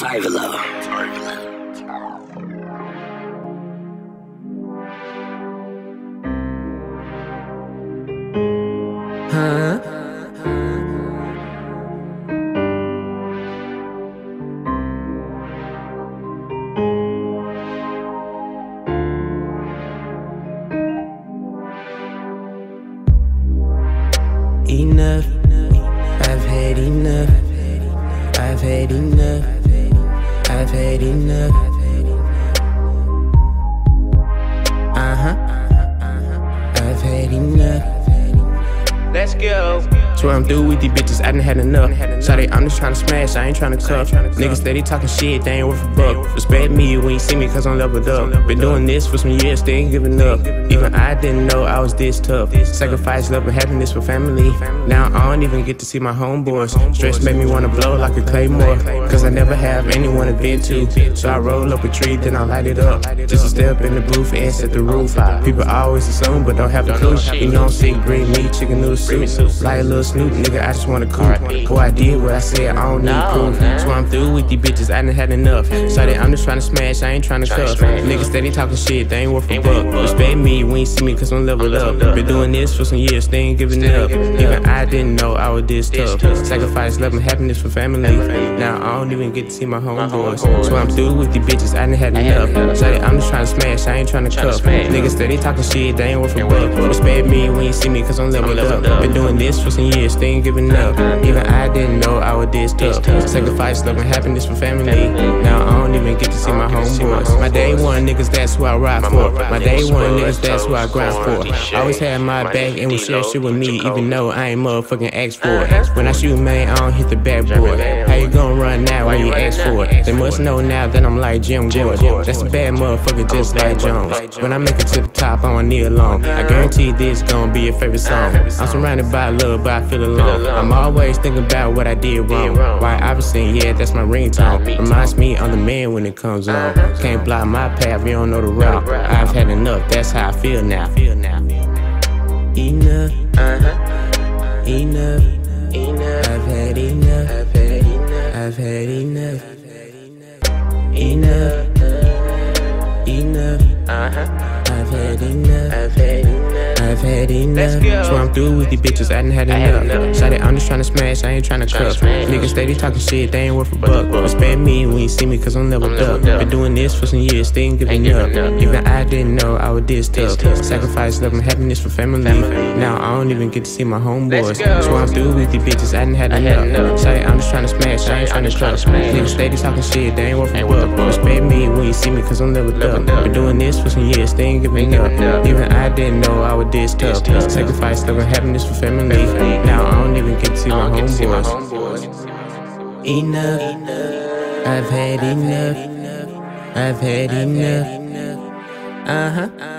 Farvelo. Huh? Enough, I've had enough. I've had enough. I've had enough. I've had enough. Let's go. Swear I'm through with these bitches, I done had enough. Shawty, I'm just tryna smash, I ain't tryna cuff. Niggas steady talking shit, they ain't worth a buck. Respect me when you see me, cause I'm leveled up. Been doing this for some years, they ain't giving up. Even I didn't know I was this tough. Sacrifice, love, and happiness for family. Now I don't even get to see my homeboys. Stress made me wanna blow like a claymore, cause I never have anyone to vent to. So I roll up a tree, then I light it up, just to step in the booth and set the roof. People always assume, but don't have a clue. You know I'm sick, green meat, chicken noodle soup. Like a little Snoop, nigga, I just wanna cool. Boy, I did what I said, I don't need proof. So I'm through with these bitches, I done had enough. Shawty, I'm just tryna smash, I ain't tryna cuff. Niggas steady talking shit, they ain't worth a buck. Respect me when you see me, cause I'm leveled up. Been doing this for some years, they ain't giving up. Even I didn't know I was this tough. Sacrifice, love, and happiness for family. Now I don't even get to see my homeboys. So I'm through with these bitches, I done had enough. Shawty, I'm just tryna smash, I ain't tryna cuff. Niggas steady talking shit, they ain't worth a buck. Respect me when you see me, cause I'm leveled up. Been doing this for some years, they ain't giving up. Even I didn't know I was this tough. Sacrifice, love, and happiness for family. Now I don't even get to see my homeboys. My day one niggas, that's who I ride for. My day one niggas, that's who I grind for. Always had my back and was share shit with me, even though I ain't motherfucking asked for it. When I shoot, man, I don't hit the backboard. How you gonna run now when you ask for it? They must know now that I'm like Jim Gordon. That's a bad motherfucker just like Jones. When I make it to the top, I don't need alone. I guarantee this gon' be your favorite song. I'm surrounded by love, but I feel alone. I'm always thinking about what I did wrong. Why Iverson, yeah, that's my ringtone. Reminds me I'm the man when it comes on. Can't block my path, you don't know the route. I've had enough, that's how I feel now. Enough, enough, I've had enough. I've had enough. Enough, enough, I've had enough. I've had enough. So I'm through with these bitches, I done had enough. Shawty, I'm just tryna smash, I ain't tryna cuff. Niggas steady talking shit, they ain't worth a buck. Respect me when you see me, cause I'm leveled up. Been doing this for some years, they ain't giving up. Even I didn't know I was this tough. Sacrifice, love, and happiness for family. Now I don't even get to see my homeboys. So I'm through with these bitches, I done had enough. Shawty, I'm just tryna smash, I ain't tryna cuff. Niggas steady talking shit, they ain't worth a buck. Respect me when you see me, cause I'm leveled up. Been doing this for some years, they ain't giving up. Even I didn't know I was this tough. Sacrifice, love, and happiness for family. Now I don't even get to see my homeboys. Enough, I've had enough. I've had enough.